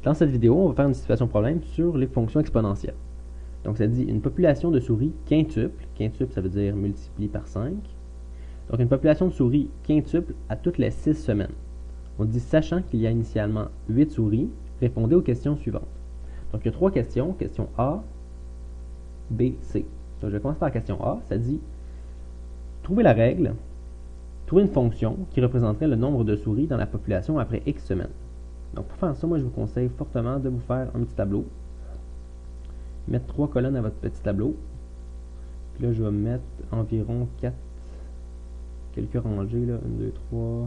Dans cette vidéo, on va faire une situation problème sur les fonctions exponentielles. Donc ça dit une population de souris quintuple. Quintuple, ça veut dire multiplié par 5. Donc une population de souris quintuple à toutes les 6 semaines. On dit sachant qu'il y a initialement 8 souris, répondez aux questions suivantes. Donc il y a 3 questions. Question A, B, C. Donc je vais commencer par la question A. Ça dit trouver la règle, trouver une fonction qui représenterait le nombre de souris dans la population après X semaines. Donc pour faire ça, moi je vous conseille fortement de vous faire un petit tableau. Mettre 3 colonnes à votre petit tableau. Puis là, je vais mettre environ 4, quelques rangées, là, 1, 2, 3.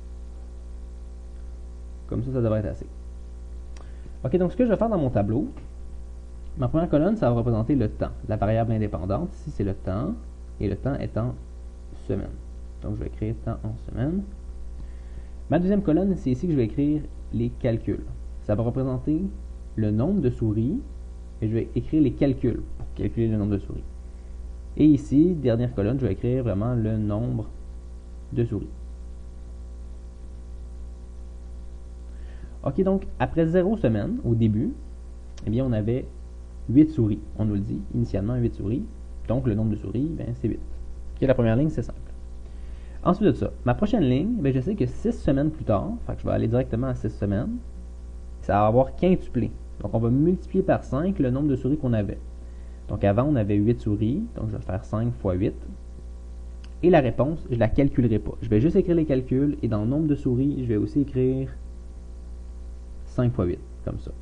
Comme ça devrait être assez. Ok, donc ce que je vais faire dans mon tableau, ma première colonne, ça va représenter le temps, la variable indépendante. Ici, c'est le temps, et le temps est en semaines. Donc je vais écrire temps en semaines. Ma deuxième colonne, c'est ici que je vais écrire les calculs. Ça va représenter le nombre de souris, et je vais écrire les calculs pour calculer le nombre de souris. Et ici, dernière colonne, je vais écrire vraiment le nombre de souris. Ok, donc après 0 semaine, au début, eh bien on avait 8 souris. On nous le dit, initialement 8 souris. Donc le nombre de souris, c'est 8. Ok, la première ligne, c'est simple. Ensuite de ça, ma prochaine ligne, je sais que 6 semaines plus tard, fait que je vais aller directement à 6 semaines, ça va avoir quintuplé. Donc on va multiplier par 5 le nombre de souris qu'on avait. Donc avant, on avait 8 souris, donc je vais faire 5 fois 8. Et la réponse, je ne la calculerai pas. Je vais juste écrire les calculs, et dans le nombre de souris, je vais aussi écrire 5 fois 8, comme ça.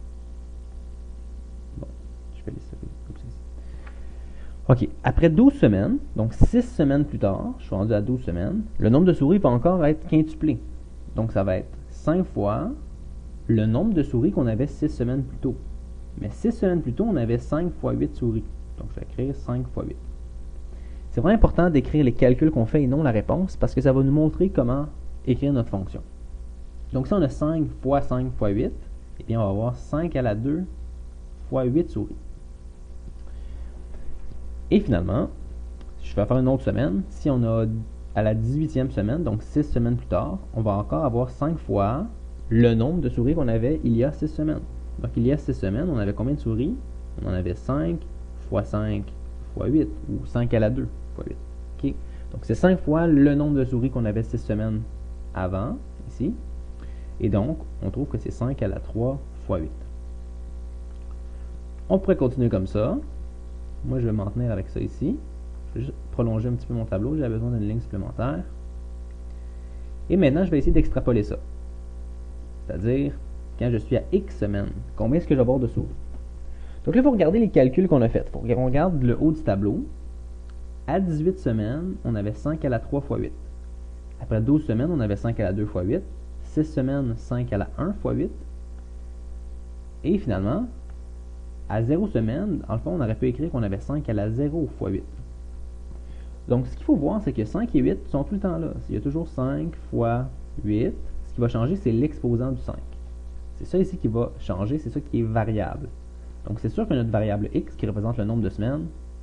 Bon, je vais laisser comme ça. Ok, après 12 semaines, donc 6 semaines plus tard, je suis rendu à 12 semaines, le nombre de souris va encore être quintuplé. Donc ça va être 5 fois le nombre de souris qu'on avait 6 semaines plus tôt. Mais 6 semaines plus tôt, on avait 5 fois 8 souris. Donc je vais écrire 5 fois 8. C'est vraiment important d'écrire les calculs qu'on fait et non la réponse, parce que ça va nous montrer comment écrire notre fonction. Donc si on a 5 fois 5 fois 8, eh bien on va avoir 5 à la 2 fois 8 souris. Et finalement, je vais faire une autre semaine. Si on a à la 18e semaine, donc 6 semaines plus tard, on va encore avoir 5 fois le nombre de souris qu'on avait il y a 6 semaines. Donc il y a 6 semaines, on avait combien de souris? On en avait 5 fois 5 fois 8, ou 5 à la 2 fois 8. Okay? Donc c'est 5 fois le nombre de souris qu'on avait 6 semaines avant, ici. Et donc, on trouve que c'est 5 à la 3 fois 8. On pourrait continuer comme ça. Moi, je vais m'en tenir avec ça ici. Je vais juste prolonger un petit peu mon tableau. J'ai besoin d'une ligne supplémentaire. Et maintenant, je vais essayer d'extrapoler ça. C'est-à-dire, quand je suis à X semaines, combien est-ce que je vais avoir de souris? Donc là, il faut regarder les calculs qu'on a faits. Il faut qu'on regarde le haut du tableau. À 18 semaines, on avait 5 à la 3 fois 8. Après 12 semaines, on avait 5 à la 2 fois 8. 6 semaines, 5 à la 1 fois 8. Et finalement, à 0 semaine, dans le fond, on aurait pu écrire qu'on avait 5 à la 0 fois 8. Donc, ce qu'il faut voir, c'est que 5 et 8 sont tout le temps là. Il y a toujours 5 fois 8. Ce qui va changer, c'est l'exposant du 5. C'est ça ici qui va changer, c'est ça qui est variable. Donc, c'est sûr que notre variable x, qui représente le nombre de semaines,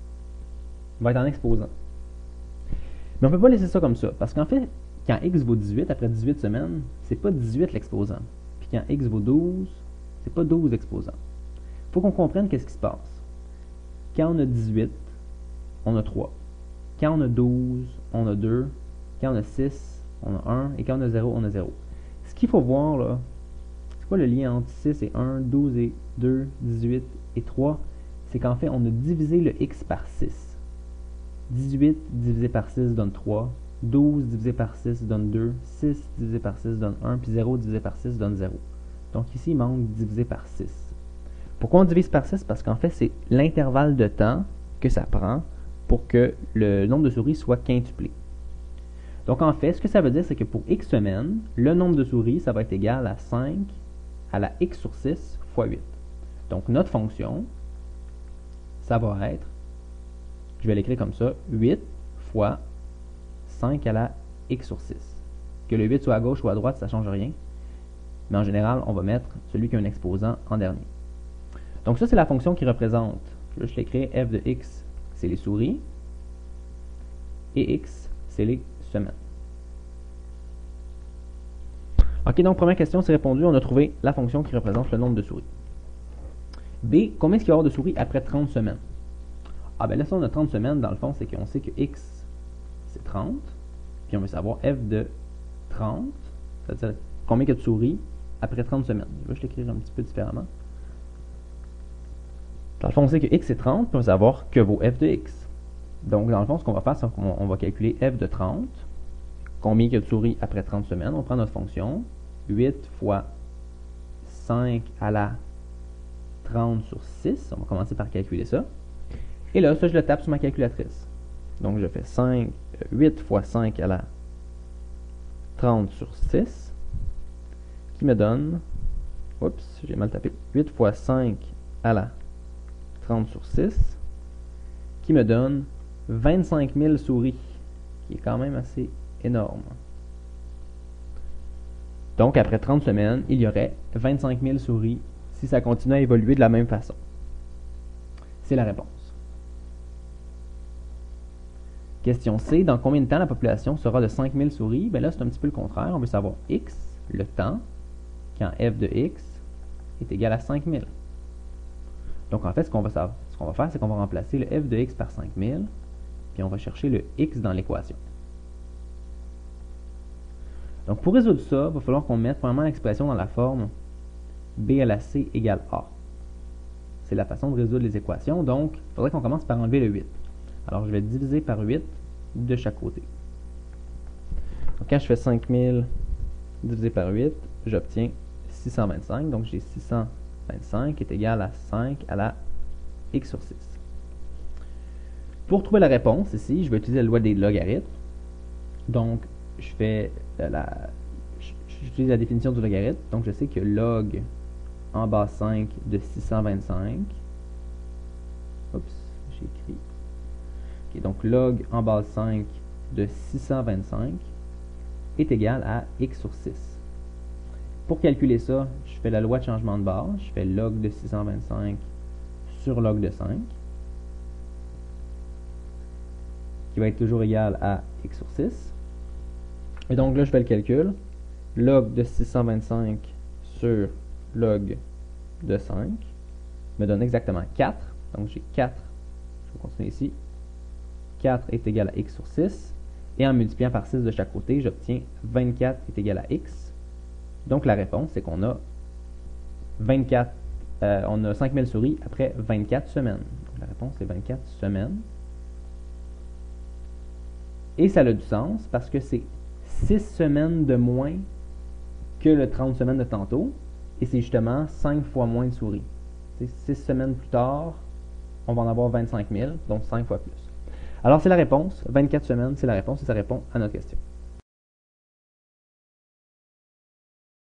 va être en exposant. Mais on ne peut pas laisser ça comme ça, parce qu'en fait, quand x vaut 18, après 18 semaines, c'est pas 18 l'exposant. Puis quand x vaut 12, c'est pas 12 l'exposant. Il faut qu'on comprenne qu'est-ce qui se passe. Quand on a 18, on a 3. Quand on a 12, on a 2. Quand on a 6, on a 1. Et quand on a 0, on a 0. Ce qu'il faut voir, là, c'est quoi le lien entre 6 et 1, 12 et 2, 18 et 3? C'est qu'en fait, on a divisé le x par 6. 18 divisé par 6 donne 3. 12 divisé par 6 donne 2. 6 divisé par 6 donne 1. Puis 0 divisé par 6 donne 0. Donc ici, il manque divisé par 6. Pourquoi on divise par 6? Parce qu'en fait, c'est l'intervalle de temps que ça prend pour que le nombre de souris soit quintuplé. Donc en fait, ce que ça veut dire, c'est que pour x semaines, le nombre de souris, ça va être égal à 5 à la x sur 6 fois 8. Donc notre fonction, ça va être, je vais l'écrire comme ça, 8 fois 5 à la x sur 6. Que le 8 soit à gauche ou à droite, ça ne change rien. Mais en général, on va mettre celui qui a un exposant en dernier. Donc ça, c'est la fonction qui représente, je l'écris, f de x, c'est les souris, et x, c'est les semaines. OK, donc première question, c'est répondu. On a trouvé la fonction qui représente le nombre de souris. B, combien est-ce qu'il va y avoir de souris après 30 semaines? Ah ben là, si on a 30 semaines, dans le fond, c'est qu'on sait que x, c'est 30. Puis on veut savoir f de 30, c'est-à-dire combien il y a de souris après 30 semaines. Je vais l'écrire un petit peu différemment. Dans le fond, on sait que x est 30, puis on veut savoir que vaut f de x. Donc, dans le fond, ce qu'on va faire, c'est qu'on va calculer f de 30. Combien il y a de souris après 30 semaines? On prend notre fonction. 8 fois 5 à la 30 sur 6. On va commencer par calculer ça. Et là, ça, je le tape sur ma calculatrice. Donc, je fais 8 fois 5 à la 30 sur 6, qui me donne, oups, j'ai mal tapé, 8 fois 5 à la 30 sur 6, qui me donne 25 000 souris, qui est quand même assez énorme. Donc, après 30 semaines, il y aurait 25 000 souris si ça continue à évoluer de la même façon. C'est la réponse. Question C, dans combien de temps la population sera de 5000 souris? Bien là, c'est un petit peu le contraire. On veut savoir x, le temps, quand f de x est égal à 5000. Donc en fait, ce qu'on va faire, c'est qu'on va remplacer le f de x par 5000, puis on va chercher le x dans l'équation. Donc pour résoudre ça, il va falloir qu'on mette premièrement l'expression dans la forme b à la c égale a. C'est la façon de résoudre les équations, donc il faudrait qu'on commence par enlever le 8. Alors, je vais diviser par 8 de chaque côté. Donc, quand je fais 5000 divisé par 8, j'obtiens 625. Donc, j'ai 625 qui est égal à 5 à la x sur 6. Pour trouver la réponse, ici, je vais utiliser la loi des logarithmes. Donc, j'utilise la définition du logarithme. Donc, je sais que log en base 5 de 625. Oups, j'ai écrit. Donc, log en base 5 de 625 est égal à x sur 6. Pour calculer ça, je fais la loi de changement de base. Je fais log de 625 sur log de 5, qui va être toujours égal à x sur 6. Et donc là, je fais le calcul. Log de 625 sur log de 5 me donne exactement 4. Donc, j'ai 4. Je vais continuer ici. 4 est égal à x sur 6. Et en multipliant par 6 de chaque côté, j'obtiens 24 est égal à x. Donc la réponse, c'est qu'on a 5000 souris après 24 semaines. Donc la réponse, c'est 24 semaines. Et ça a du sens parce que c'est 6 semaines de moins que le 30 semaines de tantôt. Et c'est justement 5 fois moins de souris. 6 semaines plus tard, on va en avoir 25 000, donc 5 fois plus. Alors, c'est la réponse. 24 semaines, c'est la réponse et ça répond à notre question.